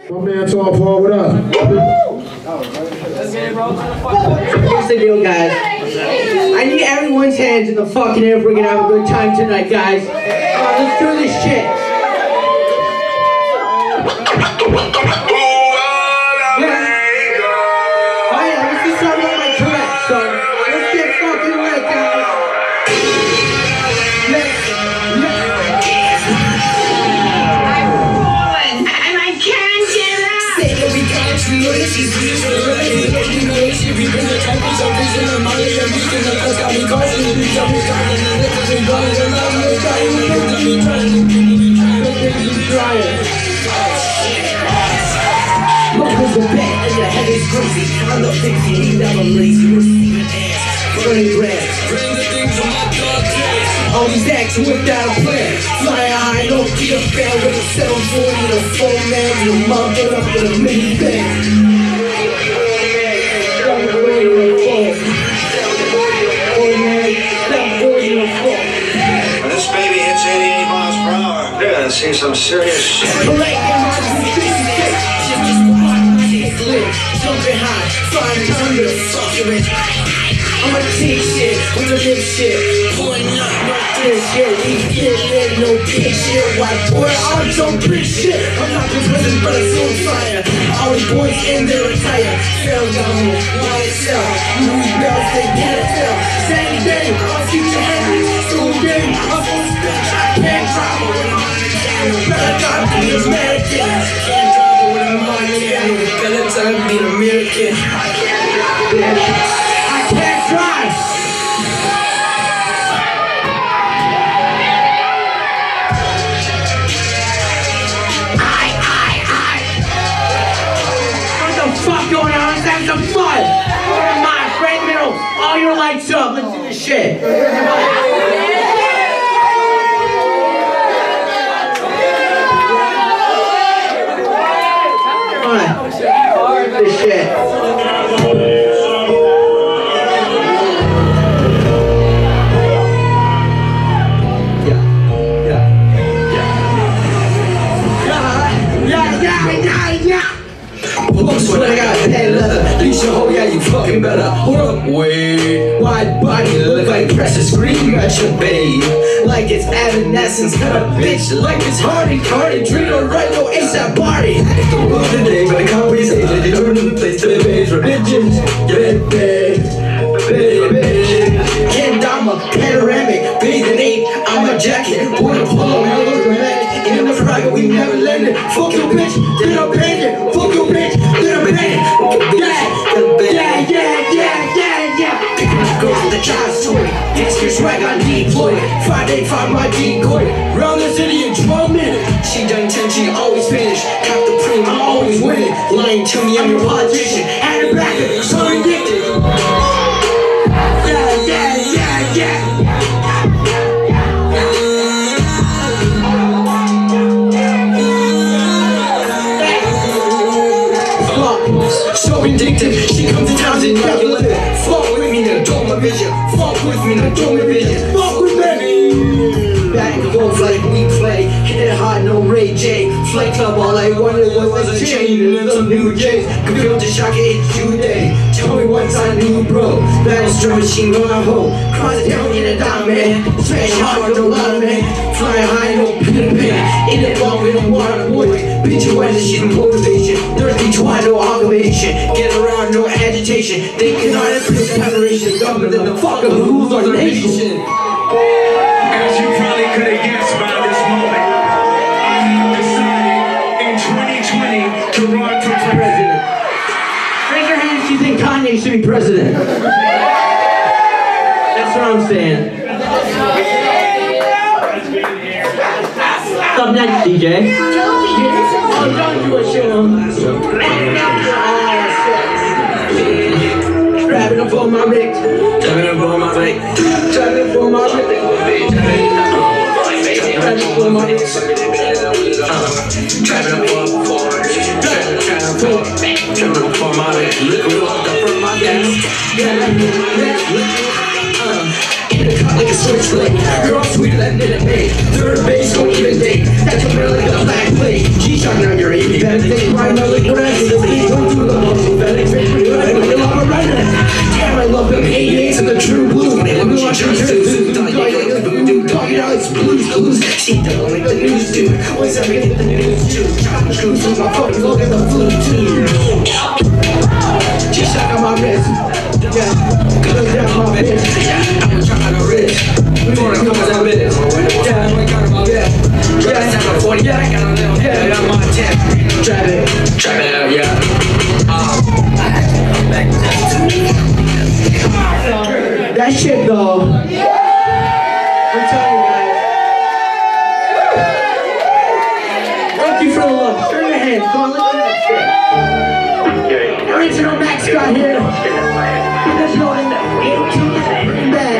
My man Tall Paul, what up? Here's the deal, guys. I need everyone's hands in the fucking air if we're gonna have a good time tonight, guys. Come on, let's do this shit. Oh yeah, this is something on my track, so let's get fucking lit, guys. The bed and your head is crazy. I'm the 15, I'm lazy, receiving ass, burning grass, bring the things from my dark days. All these acts without a plan, flying high, no Peter Pan with a 740 and a 4-man, and a mother up with a minivan. When this baby hits 88 miles per hour, you're gonna see some serious shit. Jumping high, flying down to the fucking rich. I'ma take shit, we don't give shit. Pulling up, no this shit, we get lit, no big shit. White boy, I'm some big shit. I'm not the president, but I'm so fire. All the boys in their attire, fell down, while it's out. Louis bells, they can't tell. Sandy day, I'll keep your hand. School day, I'm on the bench, I can't travel when I'm on the channel. Better not be American. Can't travel when I'm on the channel. Better time be an American. I can't drive. What the fuck going on? Let's have some fun. Come on, straight middle. All your lights up. Let's do this shit. This shit. When I got that leather, you should hold, yeah, you fucking better. Hold up, wait. Wide body, look like precious green, got your babe. Like it's evanescence, got a bitch. Like it's Hardy, drink or right, no ASAP party. It's the world today, but the company's agent, they turn the place to the page for bitches. Yeah, baby. Kendama, panoramic, bathing ape, I'm a jacket. Border polo, I look dramatic. In the fragment, we never landed. Fuck your bitch, then I'm banging. Fuck your bitch, then I'm banging. Yeah. Picking up girls with the child's toy. Gangster swag on deploy. Friday, find my decoy. Round the city and drumming. She done 10, she always finish. Half the preem, I'm always winning. Lying to me, I'm your politician. Had it back, so addicted. Yeah. So addictive, she comes to town and never live it. Fuck with me, now don't my vision. Fuck with me, now don't my vision. Fuck with me. Back and forth like we play. Hit it hard, no Ray J. Flight club, all I wanted was a chain and some new J's. Confused to shock it today. Tell me what's I knew, bro. Battle strum machine on a hoe. Cross it down in a dime, man. Smash hard, no line, man. Flying high, no pin and pan. In the bomb, in the water, boy. Bitch, your weather, she's motivation. Thirsty twine, no obligation. Get around, no agitation. Thinking on it, preparation. Dumber than the fucker who rules our nation. As you probably could have guessed by this moment, I have decided in 2020 to run for president. Raise your hand if you think Kanye should be president. That's what I'm saying. What's up next, DJ? Oh, don't do a shit on Grabbing up on my Rick. Grabbing up on my Rick. Grabbing up on my Rick. Grabbing up on my Rick. Grabbing up on my Rick. Liquid walked up from my gas. Like a switchblade, girl sweeter than minute maid. Third base, don't even date. That's a really like a black plate. G-Shock, now you're 80. Better think right now. bitches, my fucking look at the flu too. Just shot on my wrist. Yeah, cause that's my bitch. I'm a shot on the wrist. We wanna come with that bitch. Yeah, yeah, I'm 40, yeah, I got a little head on my tip. Trap it out, yeah. That shit though. I'm telling you guys. Thank you for the love. Turn your hands. Come on, let's do that shit. Original Max got here. In the building. Bad.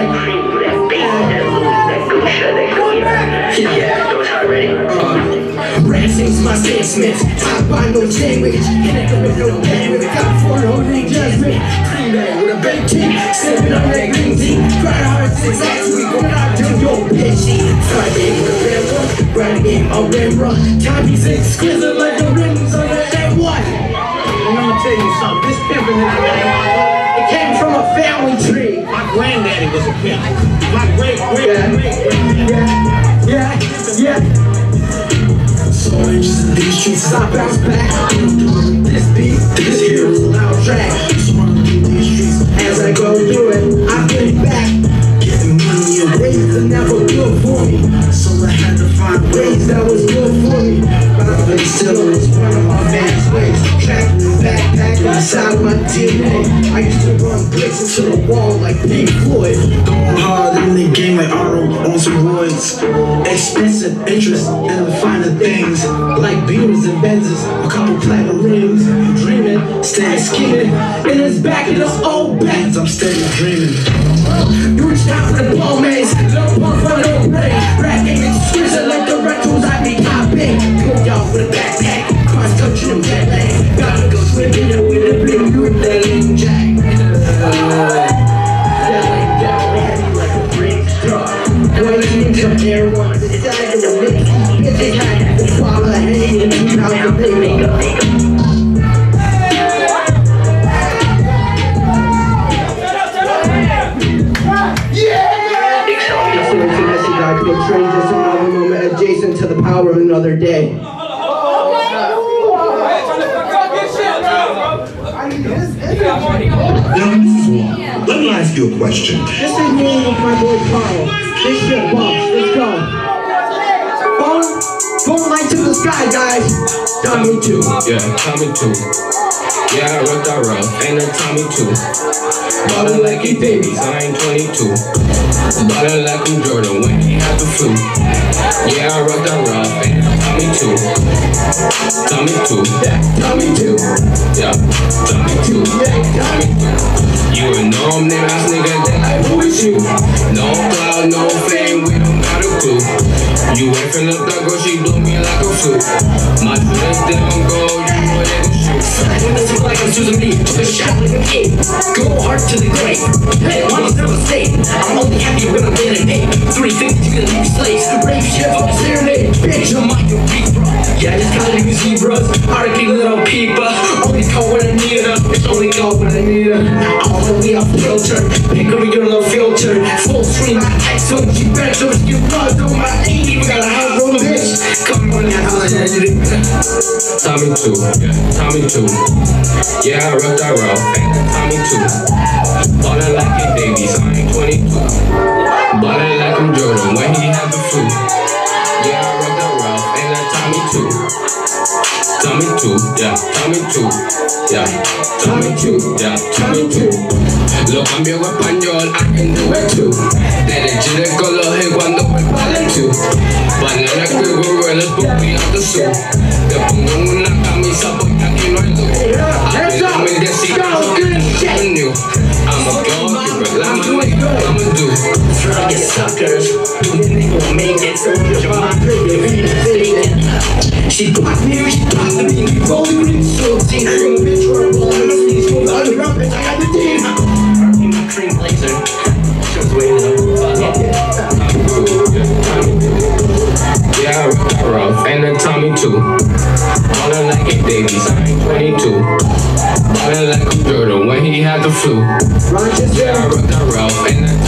Rancing's my statements. Top by no sandwich. Connected with no bandwidth. Got for no judgment. Green bag with a big team. Sipping on that green tea. Cried hard since last week. Going out to your bitchy. Friday with a red one. Bright game, a red run. Time he's exquisite like the rims on that one. And I'm gonna tell you something. This pimpin' that I got, it came from a family tree. My granddaddy was a pimp. My great. Yeah. So anxious in these streets as I bounce back. This beat, this here is a loud track. So I'm through these streets as I go through it. I get back. Getting money in ways that never good for me. So I had to find ways that was good for me. But I've been still it's one of my man's ways. Trapped in the backpack inside of my DNA. I used to run bricks into the wall like Pink Floyd. Going hard in the game like Arnold on some roids. Expensive interest in the finer things. Like Beamers and Benzes, a couple platinum rings. Dreaming, steady scheming. In his back in those old bands, I'm steady dreaming. You reached out for the ball maze, little punk for no brain. Racking and squeezing like the rentals I be copying. Pulled out with a backpack, cross country and jet lag. Gotta go swimming in with a blue with that lame jack. Waiting to air one, decided to make busy kind of follow hanging and keep out the baby. Portrays this another moment adjacent to the power of another day. Now, Mrs. Wong, let me ask you a question. This is me with my boy Carl. This shit boss. Let's go. Phone light to the sky, guys. Tommy too, yeah, Tommy too. Yeah, I rock that rough, and a Tommy too. Ballin' like he babies, I ain't 22. Ballin' like I'm Jordan when he had the flu. Yeah, I rock that rough, and a Tommy too. Tommy too, yeah, Tommy too. Yeah, Tommy too, yeah, Tommy too. You a norm name ass nigga, then I who is you? No cloud, no fame, we don't got a clue. You ain't finna up that girl, she blew me like a flute. My dress didn't go, you know they gon' shoot. When this look like I'm choosing me, took a shot like an ape. Go hard to the grave. Hey, one is never safe. I'm only happy when I'm getting paid. 350 to the new slaves. Rave shit, fuck serenade. Bitch, I'm like a zebra. Yeah, I just got new zebras. Arctic little peeper. Only call when I need her. It's only call when I need her. I'm only off filter. Pick up your little filter. Full screen, I so she better so you blood on my 80. We got a house roll, bitch. Come on now, Tommy too, yeah, Tommy too. Yeah, I rock that rough, and Tommy too. Ballin' like a babies, I ain't 22. Ballin' like I'm Jordan when he had the flu. Yeah, I rock that rough, and Tommy too. Tommy too, yeah, Tommy too. Yeah, Tommy too, yeah, Tommy too. Lo cambio a español, I can do it too. Derecho de color y cuando me valen too. Banana que gorillas put me out the soup. Te pongo en una camisa porque aquí no hay luz. Háblame de si yo soy new. I'm a goalkeeper, I'm a nigga, I'm a dude. Try to suckers, you nigga make it so you're my baby. She blocked me, she blocked me, we roll the green so team. From a bitch or a ball, and my sleeves go on the run, bitch, I got the team. In my cream blazer, just waiting up. Yeah, I rock that rough, and Tommy too. Ballin' like a babies, I ain't 22. Ballin' like I'm Jordan when he had the flu. Rochester. Yeah, I rock that rough, and